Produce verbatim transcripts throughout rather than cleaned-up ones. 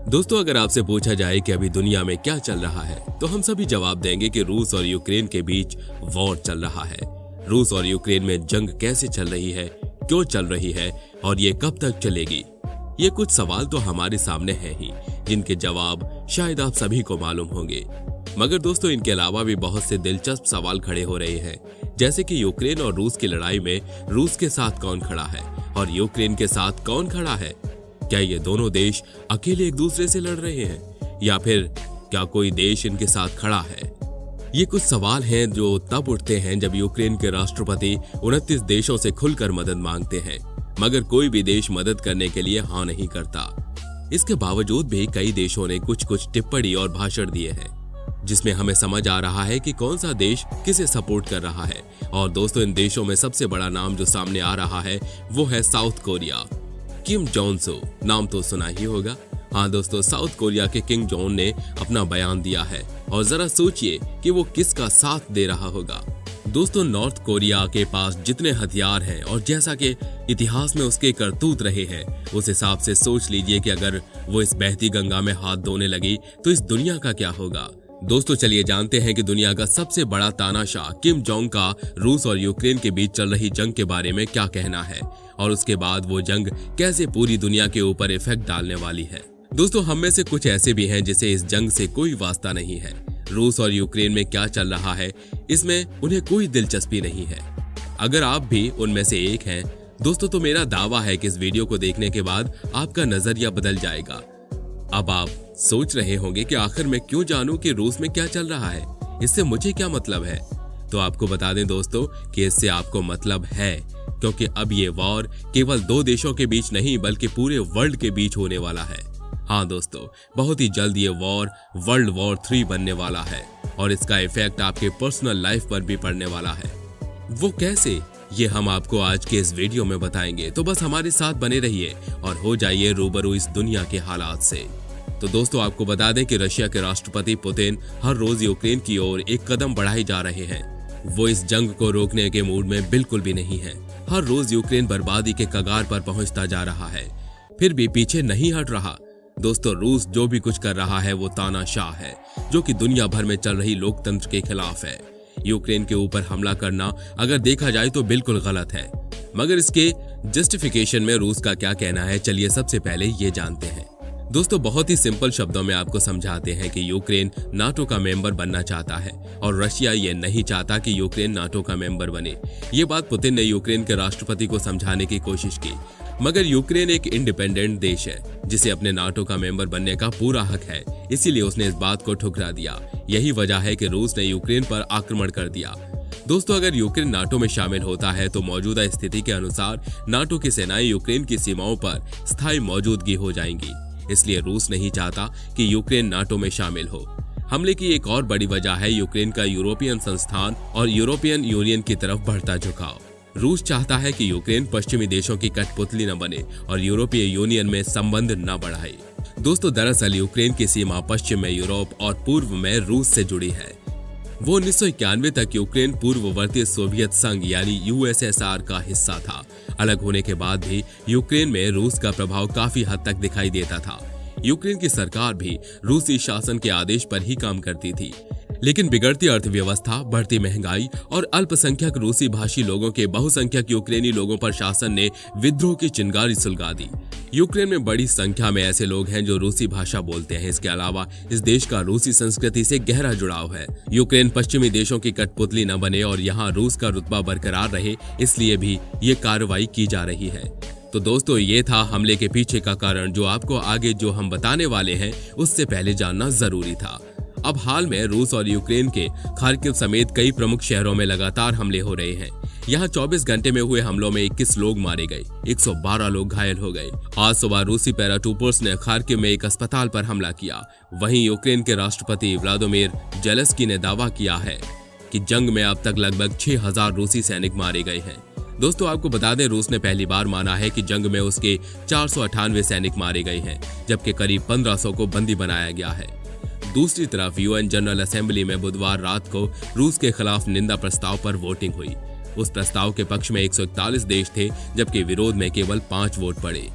दोस्तों, अगर आपसे पूछा जाए कि अभी दुनिया में क्या चल रहा है तो हम सभी जवाब देंगे कि रूस और यूक्रेन के बीच वॉर चल रहा है। रूस और यूक्रेन में जंग कैसे चल रही है, क्यों चल रही है और ये कब तक चलेगी। ये कुछ सवाल तो हमारे सामने हैं ही, जिनके जवाब शायद आप सभी को मालूम होंगे। मगर दोस्तों, इनके अलावा भी बहुत से दिलचस्प सवाल खड़े हो रहे हैं, जैसे कि यूक्रेन और रूस की लड़ाई में रूस के साथ कौन खड़ा है और यूक्रेन के साथ कौन खड़ा है। क्या ये दोनों देश अकेले एक दूसरे से लड़ रहे हैं या फिर क्या कोई देश इनके साथ खड़ा है। ये कुछ सवाल हैं जो तब उठते हैं जब यूक्रेन के राष्ट्रपति उनतीस देशों से खुलकर मदद मांगते हैं, मगर कोई भी देश मदद करने के लिए हाँ नहीं करता। इसके बावजूद भी कई देशों ने कुछ कुछ टिप्पणी और भाषण दिए हैं, जिसमें हमें समझ आ रहा है कि कौन सा देश किसे सपोर्ट कर रहा है। और दोस्तों, इन देशों में सबसे बड़ा नाम जो सामने आ रहा है वो है साउथ कोरिया। किम जोंग सो नाम तो सुना ही होगा। हाँ दोस्तों, साउथ कोरिया के किम जोंग ने अपना बयान दिया है और जरा सोचिए कि वो किसका साथ दे रहा होगा। दोस्तों, नॉर्थ कोरिया के पास जितने हथियार हैं और जैसा कि इतिहास में उसके करतूत रहे हैं, उस हिसाब से सोच लीजिए कि अगर वो इस बहती गंगा में हाथ धोने लगी तो इस दुनिया का क्या होगा। दोस्तों, चलिए जानते हैं कि दुनिया का सबसे बड़ा तानाशाह किम जोंग का रूस और यूक्रेन के बीच चल रही जंग के बारे में क्या कहना है और उसके बाद वो जंग कैसे पूरी दुनिया के ऊपर इफेक्ट डालने वाली है। दोस्तों, हम में से कुछ ऐसे भी हैं जिसे इस जंग से कोई वास्ता नहीं है। रूस और यूक्रेन में क्या चल रहा है इसमें उन्हें कोई दिलचस्पी नहीं है। अगर आप भी उनमें से एक हैं दोस्तों, तो मेरा दावा है कि इस वीडियो को देखने के बाद आपका नजरिया बदल जाएगा। अब आप सोच रहे होंगे कि आखिर मैं क्यों जानूं कि रूस में क्या चल रहा है, इससे मुझे क्या मतलब है। तो आपको बता दें दोस्तों कि इससे आपको मतलब है, क्योंकि अब ये वॉर केवल दो देशों के बीच नहीं बल्कि पूरे वर्ल्ड के बीच होने वाला है। हाँ दोस्तों, बहुत ही जल्द ये वॉर वर्ल्ड वॉर थ्री बनने वाला है और इसका इफेक्ट आपके पर्सनल लाइफ पर भी पड़ने वाला है। वो कैसे, ये हम आपको आज के इस वीडियो में बताएंगे, तो बस हमारे साथ बने रहिए और हो जाइए रूबरू इस दुनिया के हालात से। तो दोस्तों, आपको बता दें कि रशिया के राष्ट्रपति पुतिन हर रोज यूक्रेन की ओर एक कदम बढ़ाए जा रहे हैं। वो इस जंग को रोकने के मूड में बिल्कुल भी नहीं है। हर रोज यूक्रेन बर्बादी के कगार पर पहुंचता जा रहा है, फिर भी पीछे नहीं हट रहा। दोस्तों, रूस जो भी कुछ कर रहा है वो तानाशाह है, जो कि दुनिया भर में चल रही लोकतंत्र के खिलाफ है। यूक्रेन के ऊपर हमला करना अगर देखा जाए तो बिल्कुल गलत है, मगर इसके जस्टिफिकेशन में रूस का क्या कहना है, चलिए सबसे पहले ये जानते हैं। दोस्तों, बहुत ही सिंपल शब्दों में आपको समझाते हैं कि यूक्रेन नाटो का मेंबर बनना चाहता है और रशिया ये नहीं चाहता कि यूक्रेन नाटो का मेंबर बने। ये बात पुतिन ने यूक्रेन के राष्ट्रपति को समझाने की कोशिश की, मगर यूक्रेन एक इंडिपेंडेंट देश है जिसे अपने नाटो का मेंबर बनने का पूरा हक है, इसीलिए उसने इस बात को ठुकरा दिया। यही वजह है कि रूस ने यूक्रेन पर आक्रमण कर दिया। दोस्तों, अगर यूक्रेन नाटो में शामिल होता है तो मौजूदा स्थिति के अनुसार नाटो की सेनाएं यूक्रेन की सीमाओं पर स्थायी मौजूदगी हो जाएंगी, इसलिए रूस नहीं चाहता कि यूक्रेन नाटो में शामिल हो। हमले की एक और बड़ी वजह है यूक्रेन का यूरोपियन संस्थान और यूरोपियन यूनियन की तरफ बढ़ता झुकाव। रूस चाहता है कि यूक्रेन पश्चिमी देशों की कठपुतली न बने और यूरोपीय यूनियन में संबंध न बढ़ाए। दोस्तों, दरअसल यूक्रेन की सीमा पश्चिम में यूरोप और पूर्व में रूस से जुड़ी है। वो उन्नीस सौ इक्यानवे तक यूक्रेन पूर्ववर्ती सोवियत संघ यानी यूएसएसआर का हिस्सा था। अलग होने के बाद भी यूक्रेन में रूस का प्रभाव काफी हद तक दिखाई देता था। यूक्रेन की सरकार भी रूसी शासन के आदेश पर ही काम करती थी, लेकिन बिगड़ती अर्थव्यवस्था, बढ़ती महंगाई और अल्पसंख्यक रूसी भाषी लोगों के बहुसंख्यक यूक्रेनी लोगों पर शासन ने विद्रोह की चिंगारी सुलगा दी। यूक्रेन में बड़ी संख्या में ऐसे लोग हैं जो रूसी भाषा बोलते हैं। इसके अलावा इस देश का रूसी संस्कृति से गहरा जुड़ाव है। यूक्रेन पश्चिमी देशों की कठपुतली न बने और यहाँ रूस का रुतबा बरकरार रहे, इसलिए भी ये कार्रवाई की जा रही है। तो दोस्तों, ये था हमले के पीछे का कारण, जो आपको आगे जो हम बताने वाले हैं उससे पहले जानना जरूरी था। अब हाल में रूस और यूक्रेन के खार्किव समेत कई प्रमुख शहरों में लगातार हमले हो रहे हैं। यहाँ चौबीस घंटे में हुए हमलों में इक्कीस लोग मारे गए, एक सौ बारह लोग घायल हो गए। आज सुबह रूसी पैराट्रूपर्स ने खार्किव में एक अस्पताल पर हमला किया। वहीं यूक्रेन के राष्ट्रपति व्लादिमीर जेलेंस्की ने दावा किया है कि जंग में अब तक लगभग छह हजार रूसी सैनिक मारे गए हैं। दोस्तों, आपको बता दें, रूस ने पहली बार माना है कि जंग में उसके चार सौ अठानवे सैनिक मारे गए हैं, जबकि करीब पंद्रह सौ को बंदी बनाया गया है। दूसरी तरफ यूएन जनरल असेंबली में बुधवार रात को रूस के खिलाफ निंदा प्रस्ताव पर वोटिंग हुई। उस प्रस्ताव के पक्ष में एक सौ इकतालीस देश थे, जबकि विरोध में केवल पांच वोट पड़े।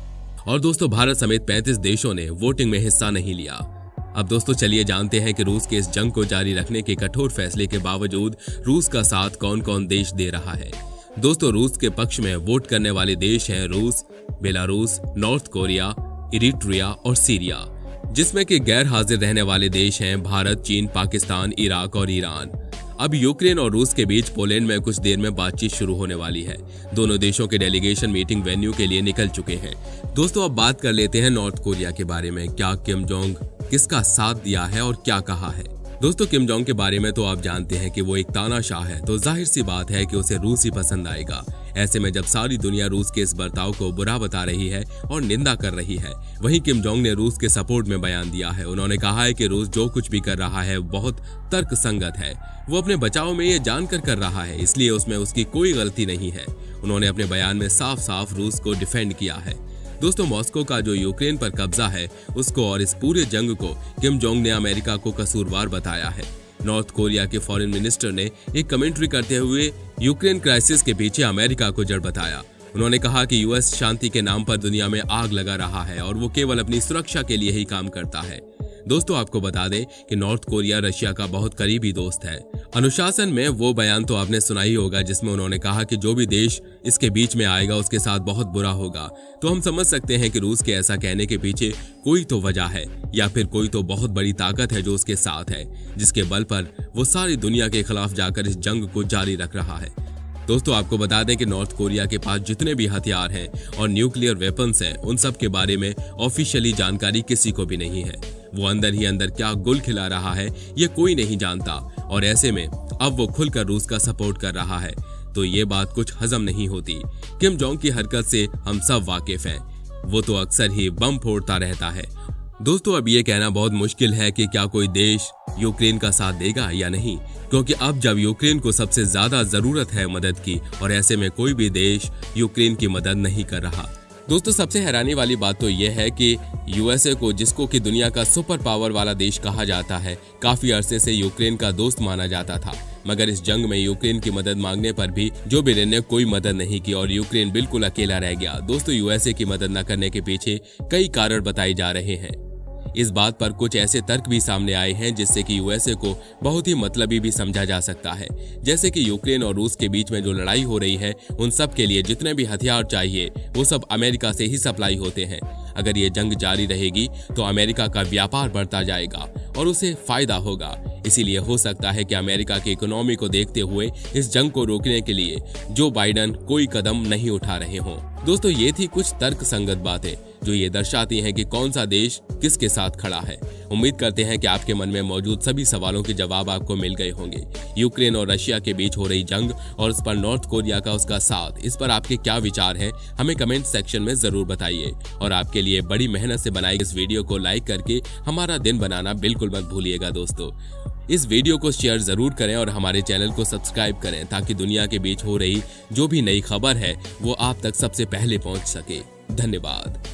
और दोस्तों भारत समेत पैंतीस देशों ने वोटिंग में हिस्सा नहीं लिया। अब दोस्तों चलिए जानते हैं कि रूस के इस जंग को जारी रखने के कठोर फैसले के बावजूद रूस का साथ कौन कौन देश दे रहा है। दोस्तों रूस के पक्ष में वोट करने वाले देश हैं रूस, बेलारूस, नॉर्थ कोरिया, इरिट्रिया और सीरिया, जिसमें कि गैर हाजिर रहने वाले देश हैं भारत, चीन, पाकिस्तान, इराक और ईरान। अब यूक्रेन और रूस के बीच पोलैंड में कुछ देर में बातचीत शुरू होने वाली है। दोनों देशों के डेलीगेशन मीटिंग वेन्यू के लिए निकल चुके हैं। दोस्तों अब बात कर लेते हैं नॉर्थ कोरिया के बारे में। क्या किम जोंग किसका साथ दिया है और क्या कहा है। दोस्तों किम जोंग के बारे में तो आप जानते हैं कि वो एक तानाशाह है, तो जाहिर सी बात है कि उसे रूस ही पसंद आएगा। ऐसे में जब सारी दुनिया रूस के इस बर्ताव को बुरा बता रही है और निंदा कर रही है, वहीं किम जोंग ने रूस के सपोर्ट में बयान दिया है। उन्होंने कहा है कि रूस जो कुछ भी कर रहा है बहुत तर्कसंगत है। वो अपने बचाव में ये जानकर कर रहा है, इसलिए उसमें उसकी कोई गलती नहीं है। उन्होंने अपने बयान में साफ साफ रूस को डिफेंड किया है। दोस्तों मॉस्को का जो यूक्रेन पर कब्जा है उसको और इस पूरे जंग को किम जोंग ने अमेरिका को कसूरवार बताया है। नॉर्थ कोरिया के फॉरेन मिनिस्टर ने एक कमेंट्री करते हुए यूक्रेन क्राइसिस के पीछे अमेरिका को जड़ बताया। उन्होंने कहा कि यूएस शांति के नाम पर दुनिया में आग लगा रहा है और वो केवल अपनी सुरक्षा के लिए ही काम करता है। दोस्तों आपको बता दें कि नॉर्थ कोरिया रशिया का बहुत करीबी दोस्त है। अनुशासन में वो बयान तो आपने सुना ही होगा जिसमें उन्होंने कहा कि जो भी देश इसके बीच में आएगा उसके साथ बहुत बुरा होगा। तो हम समझ सकते हैं कि रूस के ऐसा कहने के पीछे कोई तो वजह है या फिर कोई तो बहुत बड़ी ताकत है जो उसके साथ है, जिसके बल पर वो सारी दुनिया के खिलाफ जाकर इस जंग को जारी रख रहा है। दोस्तों आपको बता दें कि नॉर्थ कोरिया के पास जितने भी हथियार हैं और न्यूक्लियर वेपन्स हैं उन सब के बारे में ऑफिशियली जानकारी किसी को भी नहीं है। वो अंदर ही अंदर क्या गुल खिला रहा है ये कोई नहीं जानता, और ऐसे में अब वो खुलकर रूस का सपोर्ट कर रहा है, तो ये बात कुछ हजम नहीं होती। किम जोंग की हरकत से हम सब वाकिफ हैं, वो तो अक्सर ही बम फोड़ता रहता है। दोस्तों अब ये कहना बहुत मुश्किल है कि क्या कोई देश यूक्रेन का साथ देगा या नहीं, क्योंकि अब जब यूक्रेन को सबसे ज्यादा जरूरत है मदद की और ऐसे में कोई भी देश यूक्रेन की मदद नहीं कर रहा। दोस्तों सबसे हैरानी वाली बात तो यह है कि यूएसए को, जिसको कि दुनिया का सुपर पावर वाला देश कहा जाता है, काफी अरसे से यूक्रेन का दोस्त माना जाता था, मगर इस जंग में यूक्रेन की मदद मांगने पर भी जो बिडेन ने कोई मदद नहीं की और यूक्रेन बिल्कुल अकेला रह गया। दोस्तों यूएसए की मदद न करने के पीछे कई कारण बताए जा रहे हैं। इस बात पर कुछ ऐसे तर्क भी सामने आए हैं जिससे कि यूएसए को बहुत ही मतलबी भी समझा जा सकता है, जैसे कि यूक्रेन और रूस के बीच में जो लड़ाई हो रही है उन सब के लिए जितने भी हथियार चाहिए वो सब अमेरिका से ही सप्लाई होते हैं। अगर ये जंग जारी रहेगी तो अमेरिका का व्यापार बढ़ता जाएगा और उसे फायदा होगा। इसीलिए हो सकता है कि अमेरिका की इकोनॉमी को देखते हुए इस जंग को रोकने के लिए जो बाइडन कोई कदम नहीं उठा रहे हों। दोस्तों ये थी कुछ तर्क संगत बातें जो ये दर्शाती हैं कि कौन सा देश किसके साथ खड़ा है। उम्मीद करते हैं कि आपके मन में मौजूद सभी सवालों के जवाब आपको मिल गए होंगे। यूक्रेन और रशिया के बीच हो रही जंग और इस पर नॉर्थ कोरिया का उसका साथ, इस पर आपके क्या विचार हैं हमें कमेंट सेक्शन में जरूर बताइए। और आपके लिए बड़ी मेहनत से बनाई इस वीडियो को लाइक करके हमारा दिन बनाना बिल्कुल मत भूलिएगा। दोस्तों इस वीडियो को शेयर जरूर करें और हमारे चैनल को सब्सक्राइब करें ताकि दुनिया के बीच हो रही जो भी नई खबर है वो आप तक सबसे पहले पहुंच सके। धन्यवाद।